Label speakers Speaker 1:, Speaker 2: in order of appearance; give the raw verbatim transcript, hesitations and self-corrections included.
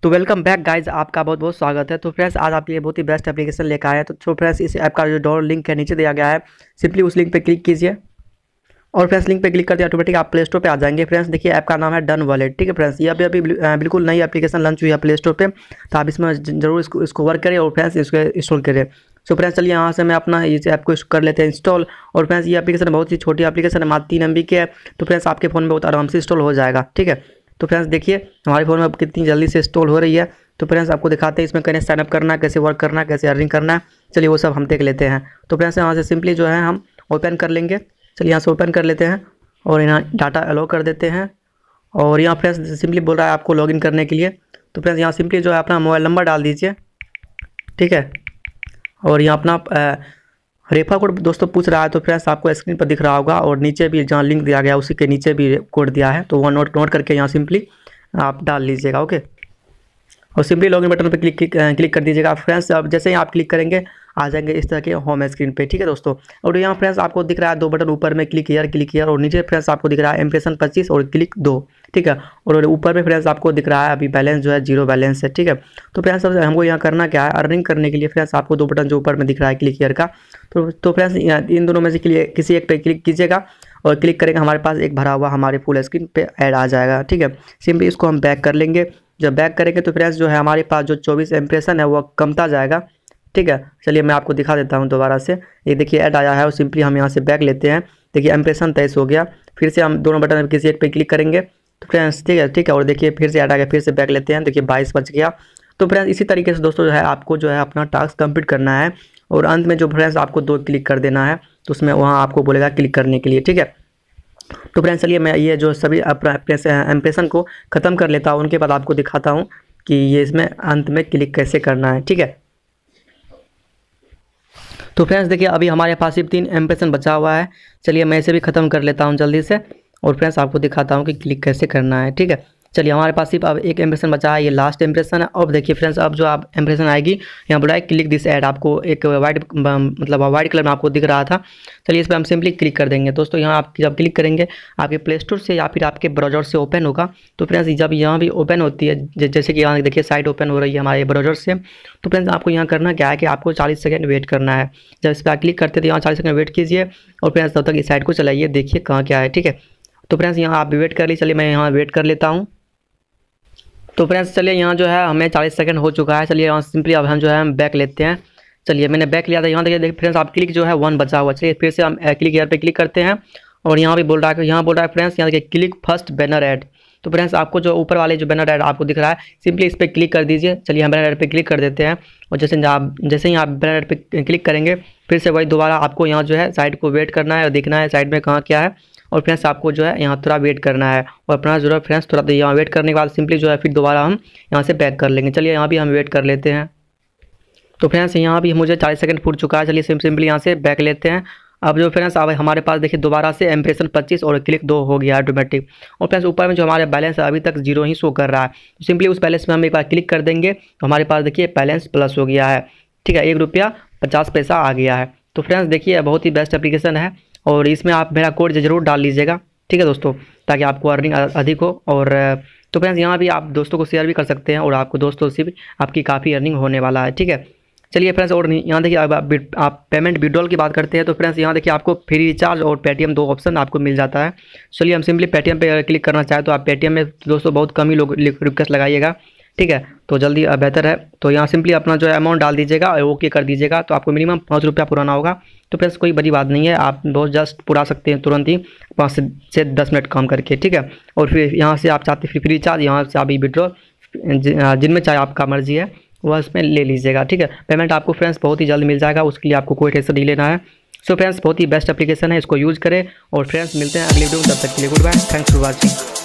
Speaker 1: तो welcome back guys, आपका बहुत बहुत स्वागत है। तो फ्रेंड्स आज आपके लिए बहुत ही बेस्ट एप्लीकेशन लेकर आए हैं। तो तो फ्रेंड्स इस ऐप का जो डाउनलोड लिंक है नीचे दिया गया है, सिंपली उस लिंक पे क्लिक कीजिए और फ्रेंड्स लिंक पे क्लिक करते ऑटोमेटिक आप प्ले स्टोर पे आ जाएंगे। फ्रेंड्स देखिए ऐप का नाम है डन वॉलेट। ठीक है फ्रेंड्स, ये अभी अभी बिल्कुल नई एप्लीकेशन लॉन्च हुई है प्ले स्टोर पे, तो आप इसमें जरूर इसको इसको वर्क करें और फ्रेंड्स इसको इंस्टॉल करें। सो फ्रेंड्स चलिए यहाँ से मैं अपना इस ऐप को कर लेते हैं इंस्टॉल। और फ्रेंड्स ये एप्लीकेशन बहुत ही छोटी एप्लीकेशन है, मात्र तीन एम बी की है। तो फ्रेंड्स आपके फ़ोन में बहुत आराम से इंस्टॉल हो जाएगा। ठीक है, तो फ्रेंड्स देखिए हमारे फ़ोन में अब कितनी जल्दी से इंस्टॉल हो रही है। तो फ्रेंड्स आपको दिखाते हैं इसमें कैसे साइनअप करना है, कैसे वर्क करना है, कैसे अर्निंग करना है। चलिए वो सब हम देख लेते हैं। तो फ्रेंड्स यहाँ से सिंपली जो है हम ओपन कर लेंगे। चलिए यहाँ से ओपन कर लेते हैं और यहाँ डाटा अलो कर देते हैं। और यहाँ फ्रेंड्स सिंपली बोल रहा है आपको लॉगिन करने के लिए। तो फ्रेंड्स यहाँ सिंपली जो है अपना मोबाइल नंबर डाल दीजिए। ठीक है, और यहाँ अपना रेफर कोड दोस्तों पूछ रहा है, तो फ्रेंड्स आपको स्क्रीन पर दिख रहा होगा और नीचे भी जहाँ लिंक दिया गया उसी के नीचे भी कोड दिया है, तो वो नोट नोट करके यहाँ सिंपली आप डाल लीजिएगा। ओके, और सिंपली लॉगिन बटन पर क्लिक क्लिक कर दीजिएगा। फ्रेंड्स अब जैसे ही आप क्लिक करेंगे आ जाएंगे इस तरह के होम स्क्रीन पे। ठीक है दोस्तों, और यहाँ फ्रेंड्स आपको दिख रहा है दो बटन ऊपर में, क्लिक हियर क्लिक हियर, और नीचे फ्रेंड्स आपको दिख रहा है इम्प्रेशन पच्चीस और क्लिक दो। ठीक है, और ऊपर में फ्रेंड्स आपको दिख रहा है अभी बैलेंस जो है जीरो बैलेंस है। ठीक है, तो फ्रेंड्स हमको यहाँ करना क्या है, अर्निंग करने के लिए फ्रेंड्स आपको दो बटन जो ऊपर में दिख रहा है क्लिक हियर का, तो तो फ्रेंड्स इन दोनों में से किसी एक पे क्लिक कीजिएगा और क्लिक करेंगे हमारे पास एक भरा हुआ हमारे फुल स्क्रीन पे ऐड आ जाएगा। ठीक है, सिंपली इसको हम बैक कर लेंगे। जब बैक करेंगे तो फ्रेंड्स जो है हमारे पास जो चौबीस इंप्रेशन है वो कमता जाएगा। ठीक है, चलिए मैं आपको दिखा देता हूँ दोबारा से। ये देखिए ऐड आया है और सिंपली हम यहाँ से बैक लेते हैं। देखिए इंप्रेशन तेईस हो गया। फिर से हम दोनों बटन किसी एक पे क्लिक करेंगे तो फ्रेंड्स ठीक है ठीक है और देखिए फिर से ऐड आ गया, फिर से बैक लेते हैं। देखिए बाईस बच गया। तो फ्रेंड्स इसी तरीके से दोस्तों जो है आपको जो है अपना टास्क कंप्लीट करना है और अंत में जो फ्रेंड्स आपको दो क्लिक कर देना है, तो उसमें वहाँ आपको बोलेगा क्लिक करने के लिए। ठीक है, तो फ्रेंड्स चलिए मैं ये जो सभी इंप्रेशन को ख़त्म कर लेता हूँ, उनके बाद आपको दिखाता हूँ कि ये इसमें अंत में क्लिक कैसे करना है। ठीक है, तो फ्रेंड्स देखिए अभी हमारे पास सिर्फ तीन इंप्रेशन बचा हुआ है। चलिए मैं इसे भी ख़त्म कर लेता हूँ जल्दी से और फ्रेंड्स आपको दिखाता हूँ कि क्लिक कैसे करना है। ठीक है, चलिए हमारे पास सिर्फ अब एक इंप्रेशन बचा है, ये लास्ट इंप्रेशन है। अब देखिए फ्रेंड्स अब जो आप इंप्रेशन आएगी यहाँ बोला है क्लिक दिस ऐड, आपको एक वाइट मतलब वाइट कलर में आपको दिख रहा था। चलिए इस पर हम सिंपली क्लिक कर देंगे। दोस्तों यहाँ आप जब क्लिक करेंगे आपके प्ले स्टोर से या फिर आपके ब्राउज़र से ओपन होगा। तो फ्रेंड्स जब यहाँ भी ओपन होती है, जैसे कि यहाँ देखिए साइट ओपन हो रही है हमारे ब्राउज़र से, तो फ्रेंड्स आपको यहाँ करना क्या है कि आपको चालीस सेकेंड वेट करना है। जब इस पर क्लिक करते तो यहाँ चालीस सेकेंड वेट कीजिए और फ्रेंड्स तब तक इस साइट को चलाइए, देखिए कहाँ क्या है। ठीक है, तो फ्रेंड्स यहाँ आप भी वेट कर लीजिए। चलिए मैं यहाँ वेट कर लेता हूँ। तो फ्रेंड्स चलिए यहाँ जो है हमें चालीस सेकंड हो चुका है। चलिए यहाँ सिंपली अब हम जो है हम बैक लेते हैं। चलिए मैंने बैक लिया था। यहाँ देखिए देखिए फ्रेंड्स आप क्लिक जो है वन बचा हुआ। चलिए फिर से हम क्लिक यहाँ पे क्लिक करते हैं और यहाँ भी बोल रहा है, यहाँ बोल रहा है फ्रेंड्स यहाँ देखिए क्लिक फर्स्ट बैनर ऐड। तो फ्रेंड्स आपको जो ऊपर वाले जो बैनर ऐड आपको दिख रहा है सिंपली इस पर क्लिक कर दीजिए। चलिए हम बैनर ऐड पे क्लिक कर देते हैं और जैसे आप जैसे ही आप बैनर ऐड पे क्लिक करेंगे फिर से वही दोबारा आपको यहाँ जो है साइड को वेट करना है और देखना है साइड में कहाँ क्या है। और फ्रेंड्स आपको जो है यहाँ थोड़ा वेट करना है और अपना जो है फ्रेंड्स थोड़ा देर यहाँ वेट करने के बाद सिंपली जो है फिर दोबारा हम यहाँ से बैक कर लेंगे। चलिए यहाँ भी हम वेट कर लेते हैं। तो फ्रेंड्स यहाँ भी मुझे चालीस सेकंड फूट चुका है। चलिए सिंपली यहाँ से बैक लेते हैं। अब जो फ्रेंड्स अब हमारे पास देखिए दोबारा से इंप्रेशन पच्चीस और क्लिक दो हो गया ऑटोमेटिक। और फ्रेंड्स ऊपर में जो हमारे बैलेंस है अभी तक जीरो ही शो कर रहा है, तो सिंपली उस बैलेंस में हम एक बार क्लिक कर देंगे तो हमारे पास देखिए बैलेंस प्लस हो गया है। ठीक है, एक रुपया पचास पैसा आ गया है। तो फ्रेंड्स देखिए बहुत ही बेस्ट एप्लीकेशन है और इसमें आप मेरा कोड ज़रूर डाल लीजिएगा। ठीक है दोस्तों, ताकि आपको अर्निंग अधिक हो। और तो फ्रेंड्स यहाँ भी आप दोस्तों को शेयर भी कर सकते हैं और आपको दोस्तों से भी आपकी काफ़ी अर्निंग होने वाला है। ठीक है, चलिए फ्रेंड्स और यहाँ देखिए अब आप पेमेंट विड्रॉल की बात करते हैं तो फ्रेंड्स यहाँ देखिए आपको फ्री रिचार्ज और पेटीएम दो ऑप्शन आपको मिल जाता है। चलिए हम सिंपली पेटीएम पे क्लिक करना चाहें तो आप पेटीएम में दोस्तों बहुत कम ही लोग रिक्वेस्ट लगाइएगा। ठीक है, तो जल्दी बेहतर है। तो यहाँ सिंपली अपना जो है अमाउंट डाल दीजिएगा और ओके कर दीजिएगा। तो आपको मिनिमम पाँच रुपया पुराना होगा। तो फ्रेंड्स कोई बड़ी बात नहीं है, आप बहुत जस्ट पुरा सकते हैं तुरंत ही पाँच से, से दस मिनट काम करके। ठीक है, और फिर यहाँ से आप चाहते फ्री रिचार्ज यहाँ से आप विड्रॉ जिनमें चाहे आपका मर्जी है वह इसमें ले लीजिएगा। ठीक है, पेमेंट आपको फ्रेंड्स बहुत ही जल्द मिल जाएगा, उसके लिए आपको कोई टेंशन नहीं लेना है। सो फ्रेंड्स बहुत ही बेस्ट एप्लीकेशन है, इसको यूज़ करें और फ्रेंड्स मिलते हैं अगली वीडियो में। तब तक के लिए good bye, thanks for watching.